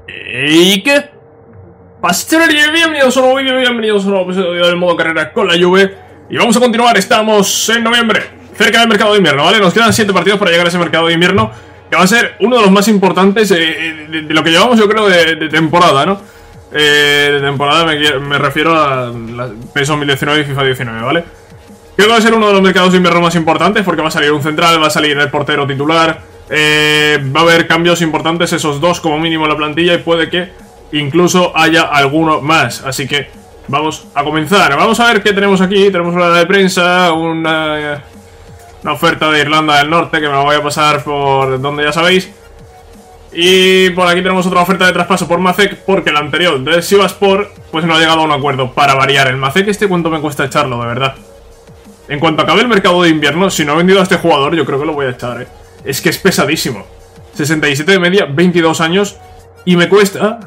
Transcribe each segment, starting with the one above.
¿Y qué? Pastelería, bienvenidos a un nuevo vídeo, bienvenidos a un nuevo episodio del modo carrera con la Juve. Y vamos a continuar, estamos en noviembre, cerca del mercado de invierno, ¿vale? Nos quedan 7 partidos para llegar a ese mercado de invierno, que va a ser uno de los más importantes de lo que llevamos, yo creo, de temporada, ¿no? De temporada me refiero a la PES 2019 y FIFA 19, ¿vale? Creo que va a ser uno de los mercados de invierno más importantes porque va a salir un central, va a salir el portero titular, va a haber cambios importantes, esos dos como mínimo en la plantilla, y puede que incluso haya alguno más. Así que vamos a comenzar. Vamos a ver qué tenemos aquí. Tenemos una de prensa, una oferta de Irlanda del Norte que me la voy a pasar por donde ya sabéis. Y por aquí tenemos otra oferta de traspaso por Macek, porque el anterior del Sivasspor pues no ha llegado a un acuerdo. Para variar, el Macek ¿cuánto me cuesta echarlo, de verdad? En cuanto acabe el mercado de invierno, si no he vendido a este jugador, yo creo que lo voy a echar, ¿eh? Es que es pesadísimo. 67 de media, 22 años. Y me cuesta...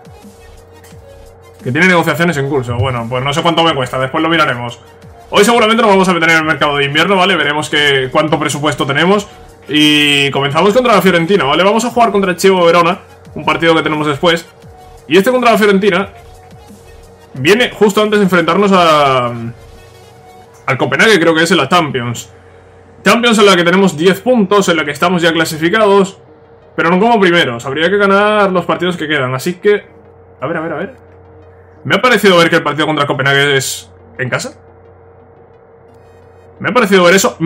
que tiene negociaciones en curso. Bueno, pues no sé cuánto me cuesta, después lo miraremos. Hoy seguramente nos vamos a meter en el mercado de invierno, ¿vale? Veremos cuánto presupuesto tenemos. Y comenzamos contra la Fiorentina, ¿vale? Vamos a jugar contra el Chievo Verona, un partido que tenemos después. Y este contra la Fiorentina viene justo antes de enfrentarnos al Copenhague, creo que es en la Champions. Champions en la que tenemos 10 puntos, en la que estamos ya clasificados, pero no como primeros. Habría que ganar los partidos que quedan, así que... A ver. Me ha parecido ver que el partido contra el Copenhague es en casa. Me ha parecido ver eso.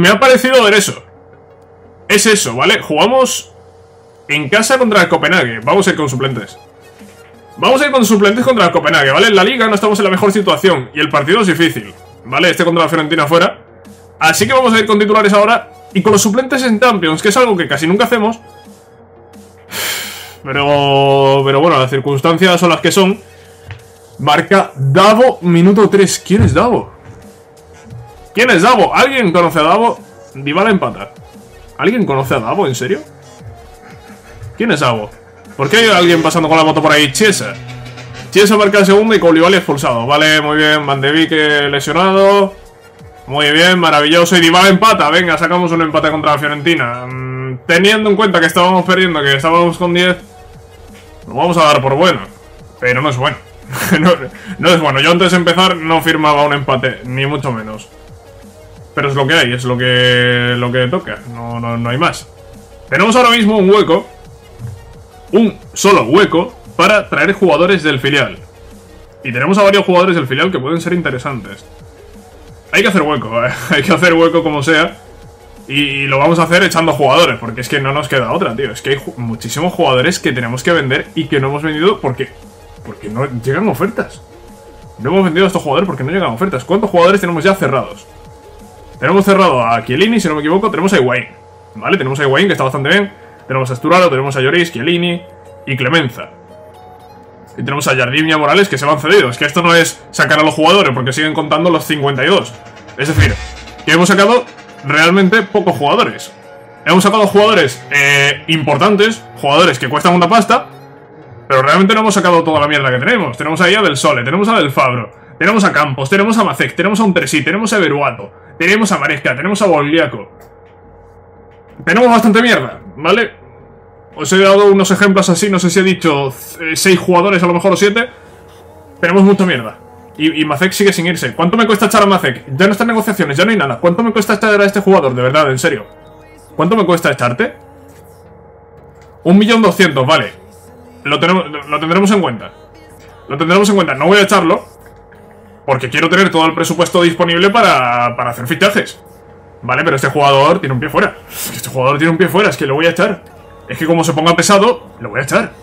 Es eso, ¿vale? Jugamos en casa contra el Copenhague. Vamos a ir con suplentes. Contra el Copenhague, ¿vale? En la liga no estamos en la mejor situación y el partido es difícil, ¿vale? Este contra la Fiorentina fuera. Así que vamos a ir con titulares ahora y con los suplentes en Champions, que es algo que casi nunca hacemos. Pero bueno, las circunstancias son las que son. Marca Davo, minuto 3. ¿Quién es Davo? ¿Alguien conoce a Davo? Dybala empata. ¿Alguien conoce a Davo? ¿En serio? ¿Quién es Davo? ¿Por qué hay alguien pasando con la moto por ahí? Chiesa marca el segundo y Koulibaly expulsado. Vale, muy bien. Van de Beek lesionado. Muy bien, maravilloso. Y Dybala empata. Venga, sacamos un empate contra la Fiorentina. Teniendo en cuenta que estábamos perdiendo, que estábamos con 10, lo vamos a dar por bueno. Pero no es bueno. no es bueno. Yo antes de empezar no firmaba un empate, ni mucho menos. Pero es lo que hay, es lo que toca. No hay más. Tenemos ahora mismo un hueco. Un solo hueco para traer jugadores del filial. Y tenemos a varios jugadores del filial que pueden ser interesantes. Hay que hacer hueco, hay que hacer hueco como sea. Y lo vamos a hacer echando jugadores, porque es que no nos queda otra, tío. Es que hay muchísimos jugadores que tenemos que vender y que no hemos vendido porque no llegan ofertas. No hemos vendido a estos jugadores porque no llegan ofertas. ¿Cuántos jugadores tenemos ya cerrados? Tenemos cerrado a Chiellini, si no me equivoco. Tenemos a Higuaín, ¿vale? Tenemos a Higuaín, que está bastante bien. Tenemos a Sturaro, tenemos a Lloris, Chiellini y Clemenza. Y tenemos a Jardim y a Morales, que se van cedidos. Que esto no es sacar a los jugadores, porque siguen contando los 52. Es decir, que hemos sacado realmente pocos jugadores. Hemos sacado jugadores importantes, jugadores que cuestan una pasta, pero realmente no hemos sacado toda la mierda que tenemos. Tenemos ahí a Del Sole, tenemos a Del Fabro, tenemos a Campos, tenemos a Macek, tenemos a Untersi, tenemos a Beruato, tenemos a Maresca, tenemos a Bogliaco. Tenemos bastante mierda, ¿vale? Os he dado unos ejemplos así, no sé si he dicho 6 jugadores, a lo mejor o 7. Tenemos mucha mierda. Y Macek sigue sin irse. ¿Cuánto me cuesta echar a Macek? Ya no están negociaciones, ya no hay nada. ¿Cuánto me cuesta echar a este jugador? De verdad, en serio. ¿Cuánto me cuesta echarte? 1.200.000, vale. Lo tendremos en cuenta. No voy a echarlo porque quiero tener todo el presupuesto disponible para hacer fichajes. Vale, pero este jugador tiene un pie fuera. Es que lo voy a echar. Es que como se ponga pesado, lo voy a echar.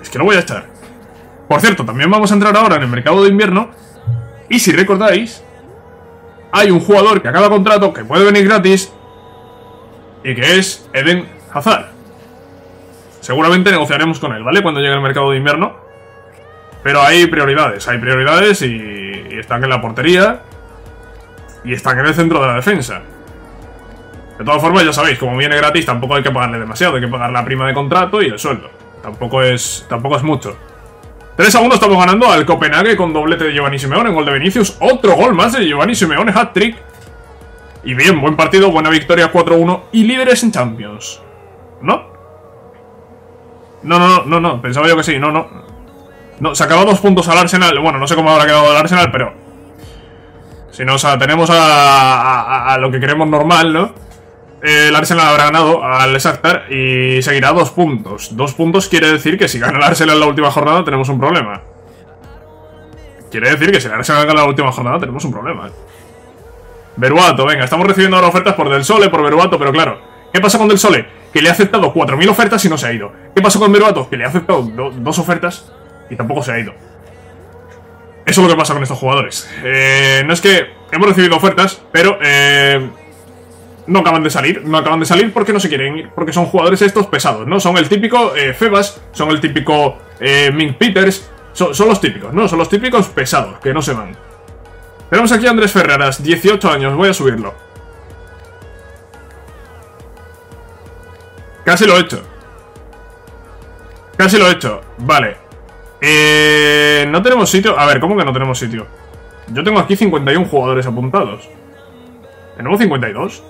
Por cierto, también vamos a entrar ahora en el mercado de invierno. Y si recordáis, hay un jugador que acaba contrato, que puede venir gratis, y que es Eden Hazard. Seguramente negociaremos con él, ¿vale? Cuando llegue el mercado de invierno. Pero hay prioridades y están en la portería y están en el centro de la defensa. De todas formas, ya sabéis, como viene gratis, tampoco hay que pagarle demasiado. Hay que pagar la prima de contrato y el sueldo. Tampoco es mucho. 3-1 estamos ganando al Copenhague con doblete de Giovanni Simeone en gol de Vinicius. Otro gol más de Giovanni Simeone, hat-trick. Y bien, buen partido, buena victoria, 4-1 y líderes en Champions. ¿No? No, pensaba yo que sí, no, sacaba 2 puntos al Arsenal. Bueno, no sé cómo habrá quedado el Arsenal, pero si nos atenemos a lo que queremos normal, ¿no? El Arsenal habrá ganado al Shakhtar y seguirá 2 puntos. 2 puntos quiere decir que si gana el Arsenal en la última jornada tenemos un problema. Quiere decir que si el Arsenal gana la última jornada tenemos un problema. Beruato, venga, estamos recibiendo ahora ofertas por Del Sole, por Beruato, pero claro, ¿qué pasa con Del Sole? Que le ha aceptado 4000 ofertas y no se ha ido. ¿Qué pasa con Beruato? Que le ha aceptado 2 ofertas y tampoco se ha ido. Eso es lo que pasa con estos jugadores. No es que hemos recibido ofertas, pero no acaban de salir porque no se quieren ir, porque son jugadores estos pesados, ¿no? Son el típico Febas, son el típico Mink Peters, son los típicos, ¿no? Son los típicos pesados, que no se van. Tenemos aquí a Andrés Ferreras, 18 años, voy a subirlo. Casi lo he hecho. Casi lo he hecho, vale. No tenemos sitio. A ver, ¿cómo que no tenemos sitio? Yo tengo aquí 51 jugadores apuntados. ¿Tenemos 52?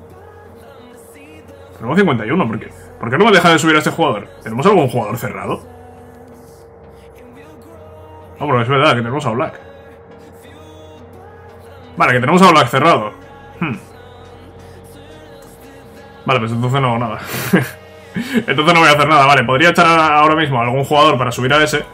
Tenemos 51, ¿por qué? ¿Por qué no me deja de subir a este jugador? ¿Tenemos algún jugador cerrado? No, pero es verdad que tenemos a Black. Vale, que tenemos a Black cerrado. Vale, pues entonces no hago nada. Entonces no voy a hacer nada, vale. Podría echar ahora mismo a algún jugador para subir a ese,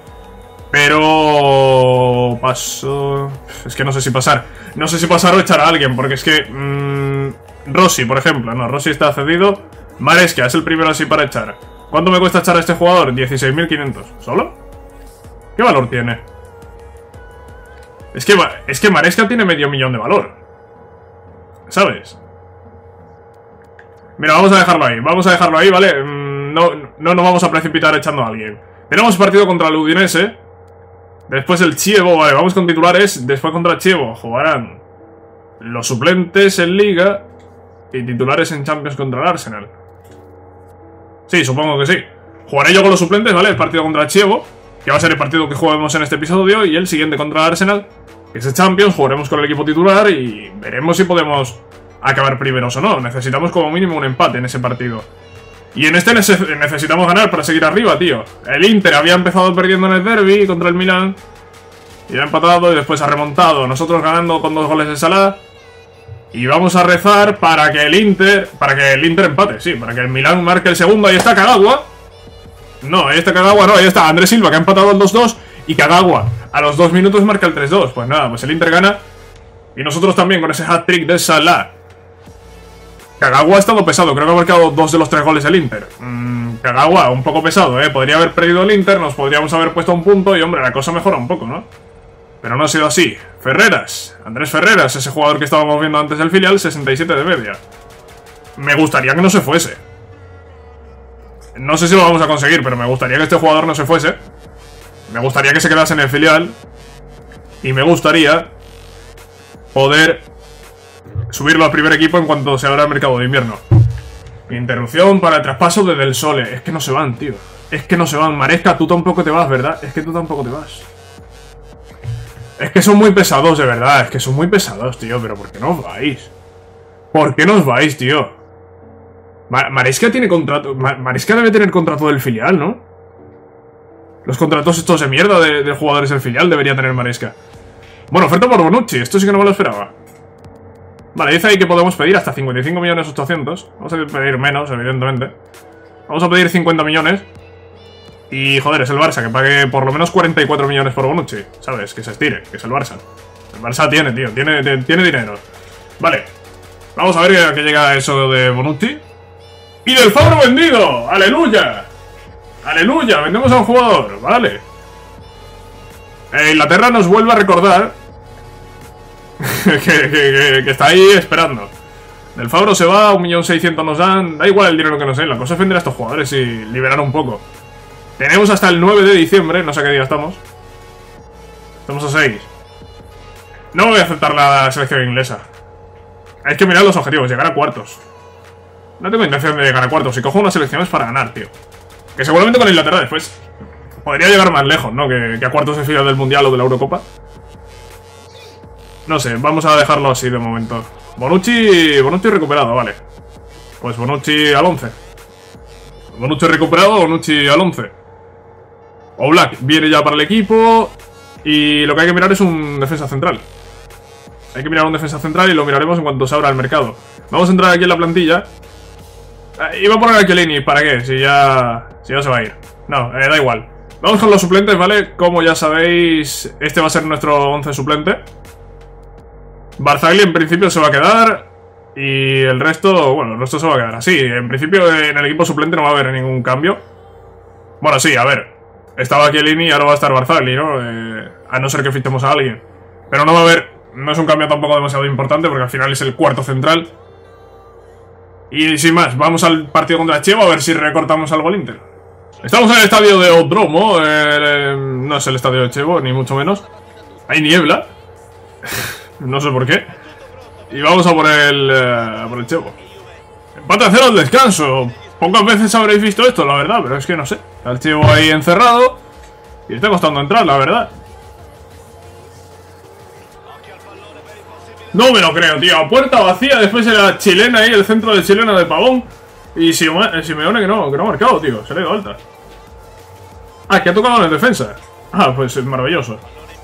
pero paso... Es que no sé si pasar. No sé si pasar o echar a alguien, porque es que... Rossi, por ejemplo. No, Rossi está cedido. Maresca es el primero así para echar. ¿Cuánto me cuesta echar a este jugador? 16.500. ¿Solo? ¿Qué valor tiene? Es que Maresca tiene medio millón de valor, ¿sabes? Mira, vamos a dejarlo ahí, ¿vale? No nos vamos a precipitar echando a alguien. Tenemos partido contra el Udinese. Después el Chievo, vale, vamos con titulares. Después contra Chievo jugarán los suplentes en Liga y titulares en Champions contra el Arsenal. Sí, supongo que sí. Jugaré yo con los suplentes, ¿vale? El partido contra Chievo, que va a ser el partido que juguemos en este episodio, y el siguiente contra el Arsenal, que es el Champions. Jugaremos con el equipo titular y veremos si podemos acabar primeros o no. Necesitamos como mínimo un empate en ese partido. Y en este necesitamos ganar para seguir arriba, tío. El Inter había empezado perdiendo en el derbi contra el Milan y ha empatado y después ha remontado. Nosotros ganando con 2 goles de Salah. Y vamos a rezar para que el Inter empate, sí, para que el Milan marque el segundo. Ahí está Kagawa. No, ahí está Kagawa, no, ahí está Andrés Silva, que ha empatado el 2-2. Y Kagawa a los 2 minutos marca el 3-2. Pues nada, pues el Inter gana. Y nosotros también con ese hat-trick de Salah. Kagawa ha estado pesado, creo que ha marcado 2 de los 3 goles el Inter. Kagawa, un poco pesado, podría haber perdido el Inter, nos podríamos haber puesto un punto y, hombre, la cosa mejora un poco, ¿no? Pero no ha sido así. Ferreras, Andrés Ferreras, ese jugador que estábamos viendo antes del filial, 67 de media. Me gustaría que no se fuese. No sé si lo vamos a conseguir, pero me gustaría que este jugador no se fuese. Me gustaría que se quedase en el filial. Y me gustaría poder subirlo al primer equipo en cuanto se abra el mercado de invierno. Interrupción para el traspaso de Del Sole. Es que no se van, tío. Es que no se van. Maresca, tú tampoco te vas, ¿verdad? Es que tú tampoco te vas. Es que son muy pesados, de verdad. Es que son muy pesados, tío. Pero ¿por qué no os vais? ¿Por qué no os vais, tío? Maresca tiene contrato. Maresca debe tener contrato del filial, ¿no? Los contratos estos de mierda de jugadores del filial debería tener Maresca. Bueno, oferta por Bonucci. Esto sí que no me lo esperaba. Vale, dice ahí que podemos pedir hasta 55.800.000. Vamos a pedir menos, evidentemente. Vamos a pedir 50 millones. Y, joder, es el Barça, que pague por lo menos 44 millones por Bonucci. ¿Sabes? Que se estire, que es el Barça. El Barça tiene, tío, tiene dinero. Vale. Vamos a ver a qué llega eso de Bonucci. ¡Y Del Fabro vendido! ¡Aleluya! ¡Aleluya! Vendemos a un jugador, vale. Inglaterra nos vuelve a recordar que está ahí esperando. Del Fabro se va, 1.600.000 nos dan. Da igual el dinero que nos den, la cosa es vender a estos jugadores y liberar un poco. Tenemos hasta el 9 de diciembre, no sé qué día estamos. Estamos a 6. No voy a aceptar la selección inglesa. Hay que mirar los objetivos, llegar a cuartos. No tengo intención de llegar a cuartos. Si cojo una selección es para ganar, tío. Que seguramente con Inglaterra después podría llegar más lejos, ¿no? Que a cuartos de final del Mundial o de la Eurocopa. No sé, vamos a dejarlo así de momento. Bonucci recuperado, vale. Pues Bonucci al 11. Bonucci recuperado, Bonucci al 11. Oblak viene ya para el equipo. Y lo que hay que mirar es un defensa central. Hay que mirar un defensa central y lo miraremos en cuanto se abra el mercado. Vamos a entrar aquí en la plantilla. Iba a poner a Chiellini, ¿para qué? Si ya se va a ir. No, da igual. Vamos con los suplentes, ¿vale? Como ya sabéis, este va a ser nuestro 11 suplente. Barzagli en principio se va a quedar. Y el resto, bueno, el resto se va a quedar así. En principio en el equipo suplente no va a haber ningún cambio. Bueno, sí, a ver. Estaba Chiellini y ahora va a estar Barzagli, ¿no? A no ser que fichemos a alguien. Pero no va a haber... No es un cambio tampoco demasiado importante porque al final es el cuarto central. Y sin más, vamos al partido contra el Chievo a ver si recortamos algo al Inter. Estamos en el estadio de Odromo. No es el estadio de Chievo, ni mucho menos. Hay niebla. No sé por qué. Y vamos a por el Chievo. Empate a 0 al descanso. Pocas veces habréis visto esto, la verdad, pero es que no sé. El Chievo ahí encerrado. Y le está costando entrar, la verdad. No me lo creo, tío. Puerta vacía, después era chilena ahí, el centro de chilena de Pavón. Y Simeone que no ha marcado, tío. Se le ha ido alta. Ah, que ha tocado en defensa. Ah, pues es maravilloso.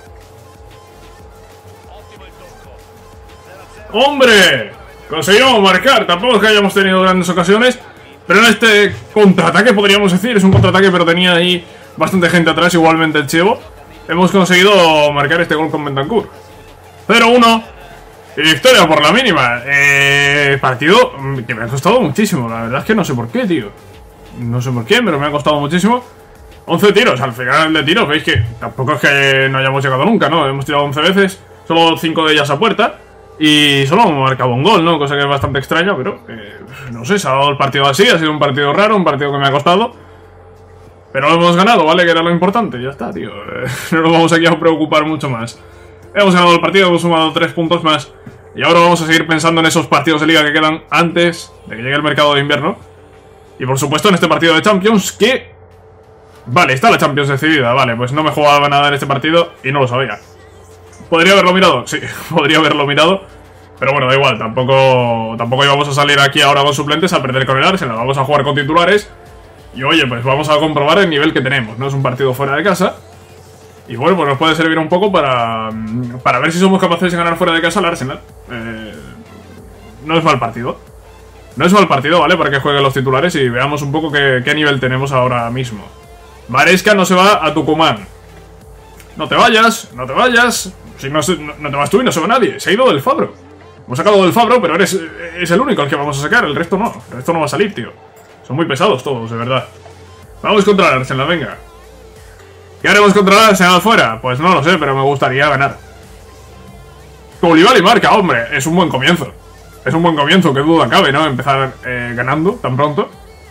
¡Hombre! Conseguimos marcar. Tampoco es que hayamos tenido grandes ocasiones. Pero en este contraataque, podríamos decir. Es un contraataque, pero tenía ahí bastante gente atrás. Igualmente el Chievo. Hemos conseguido marcar este gol con Bentancur. 0-1. Y victoria por la mínima. Partido que me ha costado muchísimo. La verdad es que no sé por qué, tío. No sé por qué, pero me ha costado muchísimo. 11 tiros. Al final de tiros, veis que tampoco es que no hayamos llegado nunca, ¿no? Hemos tirado 11 veces. Solo 5 de ellas a puerta. Y solo hemos marcado un gol, ¿no? Cosa que es bastante extraña, pero... no sé, se ha dado el partido así. Ha sido un partido raro, un partido que me ha costado. Pero lo hemos ganado, ¿vale? Que era lo importante. Ya está, tío. No nos vamos aquí a preocupar mucho más. Hemos ganado el partido, hemos sumado 3 puntos más. Y ahora vamos a seguir pensando en esos partidos de liga que quedan antes de que llegue el mercado de invierno. Y por supuesto en este partido de Champions que... Vale, está la Champions decidida, vale. Pues no me jugaba nada en este partido y no lo sabía. ¿Podría haberlo mirado? Sí, podría haberlo mirado. Pero bueno, da igual, tampoco íbamos a salir aquí ahora con suplentes a perder con el Arsenal. Vamos a jugar con titulares. Y oye, pues vamos a comprobar el nivel que tenemos. No es un partido fuera de casa. Y bueno, pues nos puede servir un poco para ver si somos capaces de ganar fuera de casa al Arsenal. No es mal partido. No es mal partido, ¿vale? Para que jueguen los titulares y veamos un poco qué nivel tenemos ahora mismo. Maresca no se va a Tucumán. No te vayas, no te vayas. Si no te vas tú y no se va nadie. Se ha ido del Fabro. Hemos sacado del Fabro, pero es el único al que vamos a sacar. El resto no. El resto no va a salir, tío. Son muy pesados todos, de verdad. Vamos contra el Arsenal, venga. ¿Qué haremos contra el Arsenal afuera? Pues no lo sé, pero me gustaría ganar. Koulibaly marca, hombre. Es un buen comienzo. Es un buen comienzo, que duda cabe, ¿no? Empezar ganando tan pronto.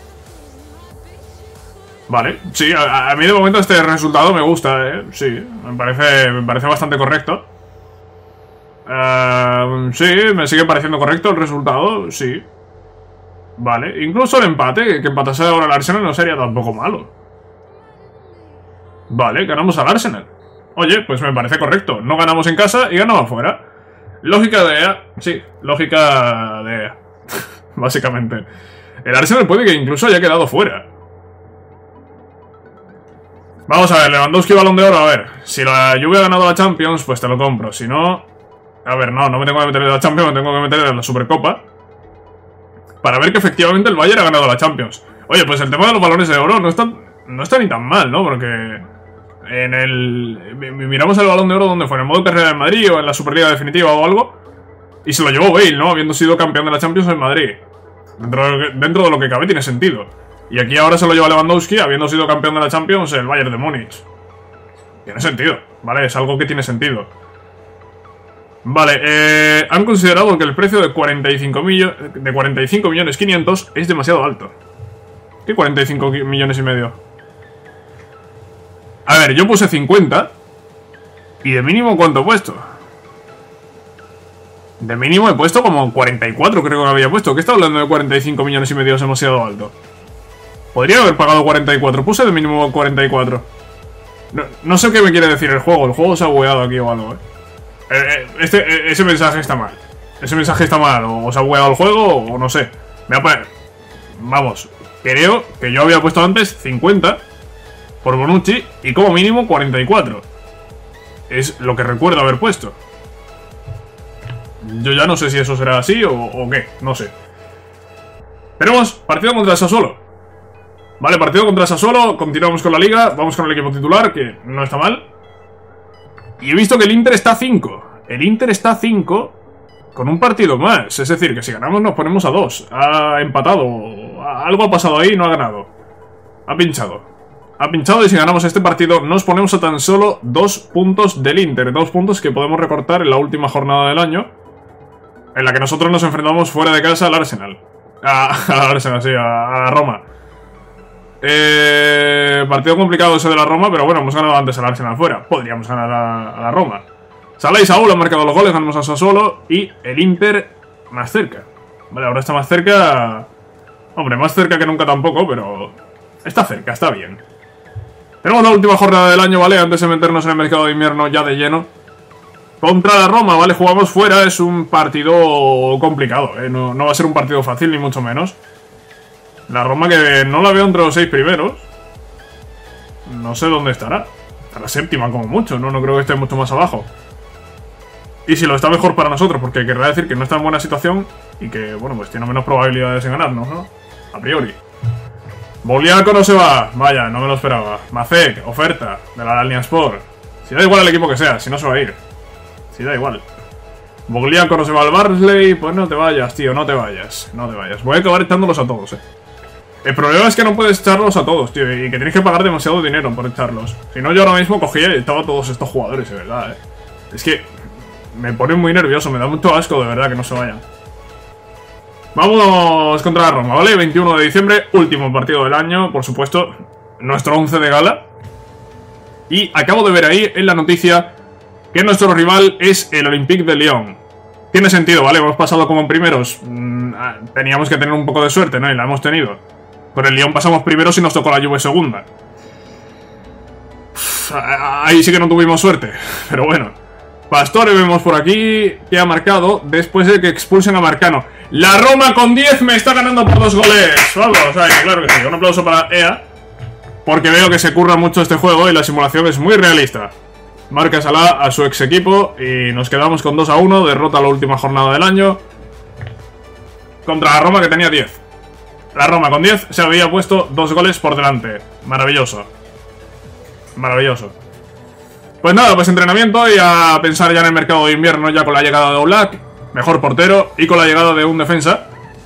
Vale, sí, a mí de momento este resultado me gusta, ¿eh? Sí, me parece bastante correcto. Sí, me sigue pareciendo correcto el resultado, sí. Vale, incluso el empate, que empatase ahora el Arsenal no sería tampoco malo. Vale, ganamos al Arsenal. Oye, pues me parece correcto. No ganamos en casa y ganamos afuera. Lógica de EA. Sí, lógica de EA. Básicamente. El Arsenal puede que incluso haya quedado fuera. Vamos a ver, Lewandowski Balón de Oro. A ver, si la Juve ha ganado la Champions, pues te lo compro. Si no... A ver, no me tengo que meter en la Champions, me tengo que meter en la Supercopa. Para ver que efectivamente el Bayern ha ganado la Champions. Oye, pues el tema de los balones de oro no está ni tan mal, ¿no? Porque... miramos el Balón de Oro donde fue, en el modo carrera del Madrid o en la Superliga definitiva o algo. Y se lo llevó Bale, ¿no? Habiendo sido campeón de la Champions en Madrid. Dentro de lo que cabe tiene sentido. Y aquí ahora se lo lleva Lewandowski, habiendo sido campeón de la Champions el Bayern de Múnich. Tiene sentido, ¿vale? Es algo que tiene sentido. Vale, han considerado que el precio de 45 millones 500 es demasiado alto. ¿Qué 45 millones y medio? A ver, yo puse 50. ¿Y de mínimo cuánto he puesto? De mínimo he puesto como 44, creo que había puesto. ¿Qué está hablando de 45 millones y medio? Es demasiado alto. Podría haber pagado 44. Puse de mínimo 44. No sé qué me quiere decir el juego. El juego se ha bugueado aquí o algo, ese mensaje está mal. Ese mensaje está mal. O se ha bugueado el juego o no sé. Me voy a poner... Vamos. creo que yo había puesto antes 50 por Bonucci y como mínimo 44. Es lo que recuerdo haber puesto. Yo ya no sé si eso será así o qué, no sé. Tenemos partido contra el Sassuolo. Vale, partido contra el Sassuolo, continuamos con la liga, vamos con el equipo titular, que no está mal. Y he visto que el Inter está a 5. El Inter está a 5 con un partido más. Es decir, que si ganamos nos ponemos a 2. Ha empatado, algo ha pasado ahí y no ha ganado. Ha pinchado. Ha pinchado y si ganamos este partido nos ponemos a tan solo 2 puntos del Inter. 2 puntos que podemos recortar en la última jornada del año, en la que nosotros nos enfrentamos fuera de casa al Arsenal. Al Arsenal, sí, a la Roma. Partido complicado ese de la Roma, pero bueno, hemos ganado antes al Arsenal fuera. Podríamos ganar a la Roma. Salah y Saúl han marcado los goles, ganamos a Sassuolo y el Inter más cerca. Vale, ahora está más cerca. Hombre, más cerca que nunca tampoco, pero está cerca, está bien. Tenemos la última jornada del año, ¿vale? Antes de meternos en el mercado de invierno ya de lleno. Contra la Roma, ¿vale? Jugamos fuera, es un partido complicado, ¿eh? No va a ser un partido fácil, ni mucho menos. La Roma que no la veo entre los 6 primeros. No sé dónde estará. Estará séptima como mucho, no creo que esté mucho más abajo. Y si lo está mejor para nosotros, porque querrá decir que no está en buena situación y que, bueno, pues tiene menos probabilidades de ganarnos, ¿no? A priori. Boliaco no se va. Vaya, no me lo esperaba. Macek, oferta de la Alliansport. Si da igual el equipo que sea, si no se va a ir. Si da igual. Boliaco no se va al Barnsley, pues no te vayas, tío, no te vayas. No te vayas. Voy a acabar echándolos a todos, El problema es que no puedes echarlos a todos, tío, y que tienes que pagar demasiado dinero por echarlos. Si no, yo ahora mismo cogía y echaba a todos estos jugadores, de verdad, Es que me pone muy nervioso, me da mucho asco, de verdad, que no se vayan. Vamos contra la Roma, ¿vale? 21 de diciembre, último partido del año, por supuesto, nuestro 11 de gala. Y acabo de ver ahí en la noticia que nuestro rival es el Olympique de Lyon. Tiene sentido, ¿vale? Hemos pasado como en primeros. Teníamos que tener un poco de suerte, ¿no? Y la hemos tenido. Con el Lyon pasamos primeros y nos tocó la Juve segunda. Ahí sí que no tuvimos suerte, pero bueno. Pastore vemos por aquí que ha marcado después de que expulsen a Marcano. La Roma con 10 me está ganando por 2 goles. Vamos, claro que sí. Un aplauso para EA, porque veo que se curra mucho este juego y la simulación es muy realista. Marca Salah a su ex equipo y nos quedamos con 2-1. Derrota la última jornada del año contra la Roma, que tenía 10. La Roma con 10 se había puesto 2 goles por delante. Maravilloso. Maravilloso. Pues nada, pues entrenamiento y a pensar ya en el mercado de invierno, ya con la llegada de Oblak, mejor portero, y con la llegada de un defensa.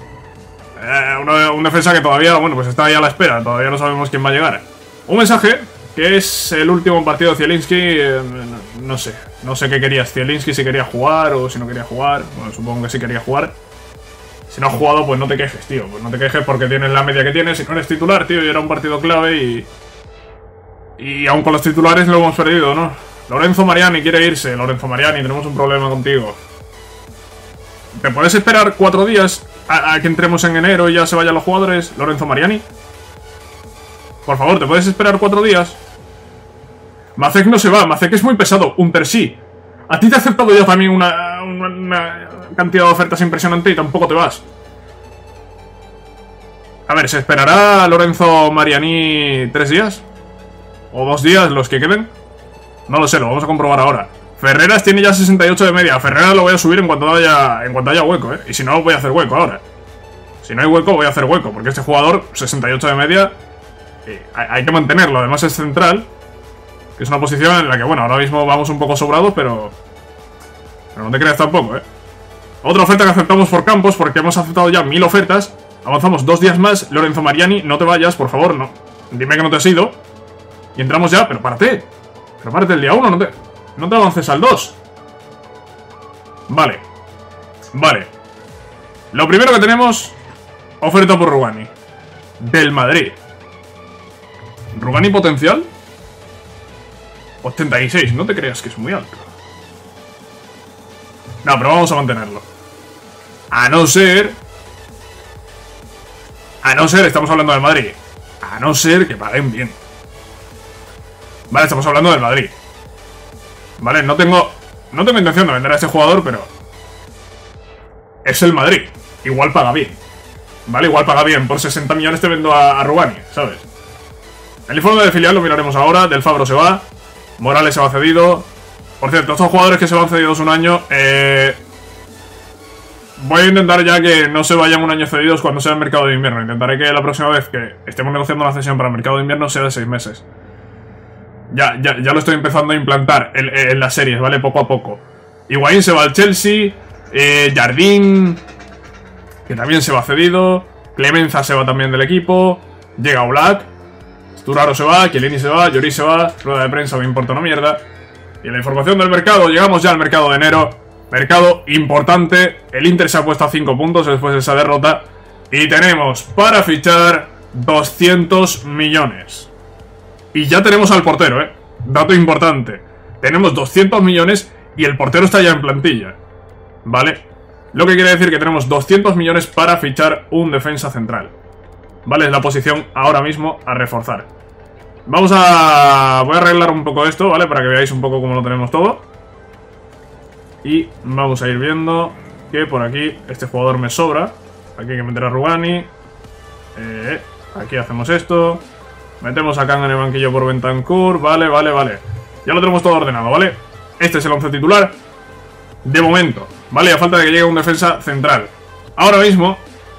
Un defensa que todavía, bueno, pues está ahí a la espera, todavía no sabemos quién va a llegar. Un mensaje, que es el último partido de Zielinski, no sé qué quería Zielinski, si quería jugar o si no quería jugar. Bueno, supongo que sí quería jugar. Si no has jugado, pues no te quejes, tío, pues no te quejes porque tienes la media que tienes, si no eres titular, tío, y era un partido clave y aún con los titulares lo hemos perdido, ¿no? Lorenzo Mariani quiere irse. Lorenzo Mariani, tenemos un problema contigo. ¿Te puedes esperar 4 días a que entremos en enero y ya se vayan los jugadores? Lorenzo Mariani, por favor, ¿te puedes esperar 4 días? Macek no se va, Macek es muy pesado. Unter sí. A ti te ha aceptado ya también una cantidad de ofertas impresionante y tampoco te vas. A ver, ¿se esperará Lorenzo Mariani 3 días? ¿O 2 días los que queden? No lo sé, lo vamos a comprobar ahora. Ferreras tiene ya 68 de media. Ferreras lo voy a subir en cuanto haya hueco, Y si no, voy a hacer hueco ahora. Si no hay hueco, voy a hacer hueco. Porque este jugador, 68 de media, hay que mantenerlo. Además es central, que es una posición en la que, bueno, ahora mismo vamos un poco sobrados, pero no te creas tampoco, Otra oferta que aceptamos por Campos, porque hemos aceptado ya 1000 ofertas. Avanzamos 2 días más. Lorenzo Mariani, no te vayas, por favor, no. Dime que no te has ido. Y entramos ya, pero párate. Pero párate el día 1, no te avances al 2. Vale. Lo primero que tenemos, oferta por Rugani, del Madrid. Rugani potencial 86, no te creas que es muy alto. No, pero vamos a mantenerlo. A no ser, estamos hablando del Madrid. A no ser que paguen bien. Vale, estamos hablando del Madrid. Vale, no tengo intención de vender a este jugador, pero es el Madrid. Igual paga bien. Vale, igual paga bien. Por 60 millones te vendo a Rugani, ¿sabes? El informe de filial lo miraremos ahora. Del Fabro se va. Morales se va cedido. Por cierto, estos jugadores que se van cedidos un año, voy a intentar ya que no se vayan un año cedidos cuando sea el mercado de invierno. Intentaré que la próxima vez que estemos negociando una cesión para el mercado de invierno sea de 6 meses. Ya lo estoy empezando a implantar en las series, ¿vale? Poco a poco. Higuaín se va al Chelsea. Jardín, que también se va cedido. Clemenza se va también del equipo. Llega Oblak. Sturaro se va. Chiellini se va. Lloris se va. Rueda de prensa, me importa una mierda. Y en la información del mercado, llegamos ya al mercado de enero. Mercado importante. El Inter se ha puesto a 5 puntos después de esa derrota. Y tenemos para fichar 200 millones. Y ya tenemos al portero, dato importante. Tenemos 200 millones y el portero está ya en plantilla. ¿Vale? Lo que quiere decir que tenemos 200 millones para fichar un defensa central. ¿Vale? Es la posición ahora mismo a reforzar. Voy a arreglar un poco esto, ¿vale? Para que veáis un poco cómo lo tenemos todo. Y vamos a ir viendo que por aquí este jugador me sobra. Aquí hay que meter a Rugani. Aquí hacemos esto. Metemos a Kang en el banquillo por Bentancur. Vale. Ya lo tenemos todo ordenado, ¿vale? Este es el 11 titular. De momento, ¿vale? A falta de que llegue un defensa central. Ahora mismo...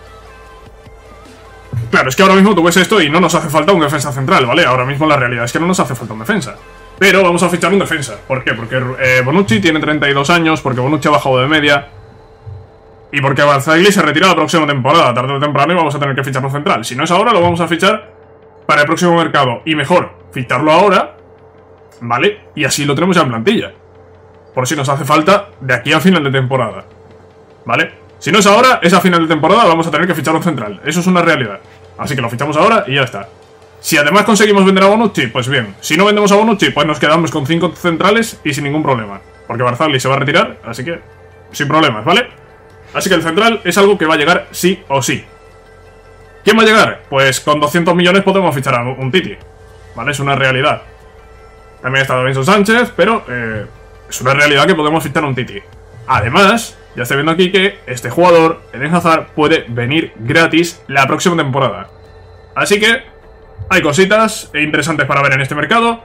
Claro, es que ahora mismo tú ves esto y no nos hace falta un defensa central, ¿vale? Ahora mismo la realidad es que no nos hace falta un defensa. Pero vamos a fichar un defensa. ¿Por qué? Porque Bonucci tiene 32 años, porque Bonucci ha bajado de media y porque Barzagli se retira la próxima temporada. Tarde o temprano y vamos a tener que fichar un central. Si no es ahora, lo vamos a fichar para el próximo mercado. Y mejor, ficharlo ahora, ¿vale? Y así lo tenemos ya en plantilla. Por si nos hace falta de aquí a final de temporada, ¿vale? Si no es ahora, es a final de temporada, vamos a tener que fichar un central. Eso es una realidad. Así que lo fichamos ahora y ya está. Si además conseguimos vender a Bonucci, pues bien. Si no vendemos a Bonucci, pues nos quedamos con 5 centrales y sin ningún problema. Porque Barzagli se va a retirar, así que sin problemas, ¿vale? Así que el central es algo que va a llegar sí o sí. ¿Quién va a llegar? Pues con 200 millones podemos fichar a un Titi, ¿vale? Es una realidad. También está Davinson Sánchez, pero es una realidad que podemos fichar a un Titi. Además, ya estoy viendo aquí que este jugador, Eden Hazard, puede venir gratis la próxima temporada. Así que hay cositas interesantes para ver en este mercado.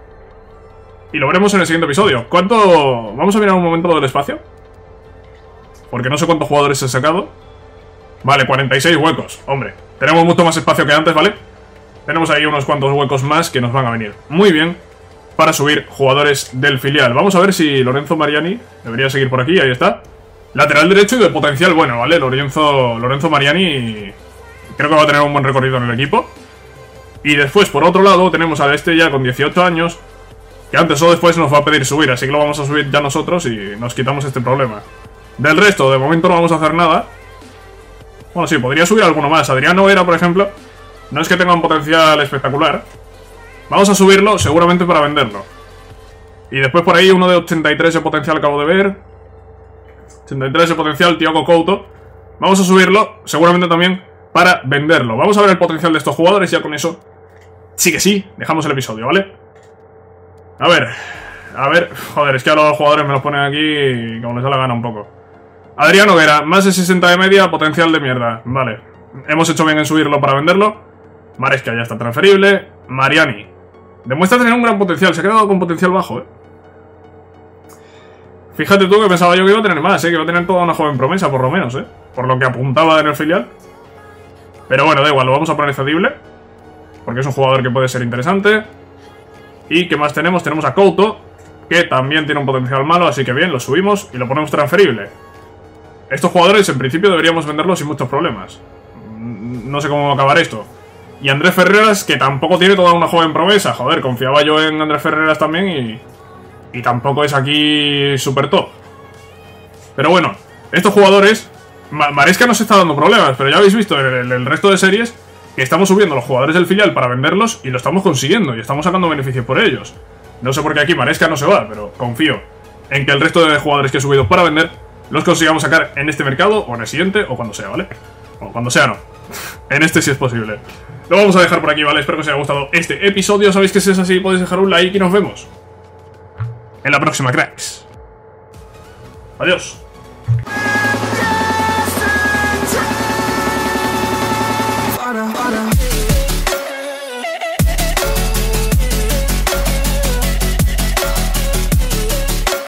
Y lo veremos en el siguiente episodio. ¿Cuánto? Vamos a mirar un momento lo del espacio, porque no sé cuántos jugadores he sacado. Vale, 46 huecos. Hombre, tenemos mucho más espacio que antes, ¿vale? Tenemos ahí unos cuantos huecos más que nos van a venir muy bien para subir jugadores del filial. Vamos a ver si Lorenzo Mariani debería seguir por aquí, ahí está. Lateral derecho y de potencial bueno, ¿vale? Lorenzo Mariani creo que va a tener un buen recorrido en el equipo. Y después, por otro lado, tenemos a este ya con 18 años, que antes o después nos va a pedir subir, así que lo vamos a subir ya nosotros y nos quitamos este problema. Del resto, de momento no vamos a hacer nada. Bueno, sí, podría subir alguno más. Adriano Vera, por ejemplo, no es que tenga un potencial espectacular. Vamos a subirlo, seguramente para venderlo. Y después por ahí uno de 83 de potencial acabo de ver. 83 de potencial, Thiago Couto. Vamos a subirlo, seguramente también para venderlo. Vamos a ver el potencial de estos jugadores, ya con eso sí que sí, dejamos el episodio, ¿vale? A ver, joder, es que a los jugadores me los ponen aquí como les da la gana un poco. Adriano Vera, más de 60 de media, potencial de mierda, vale. Hemos hecho bien en subirlo para venderlo. Maresca ya está transferible. Mariani demuestra tener un gran potencial, se ha quedado con potencial bajo, Fíjate tú que pensaba yo que iba a tener más, que iba a tener toda una joven promesa, por lo menos, por lo que apuntaba en el filial. Pero bueno, da igual, lo vamos a poner cedible, porque es un jugador que puede ser interesante. ¿Y qué más tenemos? Tenemos a Couto, que también tiene un potencial malo, así que bien, lo subimos y lo ponemos transferible. Estos jugadores en principio deberíamos venderlos sin muchos problemas. No sé cómo va a acabar esto. Y Andrés Ferreras, que tampoco tiene toda una joven promesa. Joder, confiaba yo en Andrés Ferreras también y tampoco es aquí super top. Pero bueno, estos jugadores... Maresca nos está dando problemas, pero ya habéis visto en el resto de series que estamos subiendo los jugadores del filial para venderlos y lo estamos consiguiendo y estamos sacando beneficios por ellos. No sé por qué aquí Maresca no se va, pero confío en que el resto de jugadores que he subido para vender los consigamos sacar en este mercado o en el siguiente o cuando sea, ¿vale? O cuando sea no. En este sí es posible. Lo vamos a dejar por aquí, ¿vale? Espero que os haya gustado este episodio. Sabéis que si es así podéis dejar un like y nos vemos en la próxima, cracks. Adiós.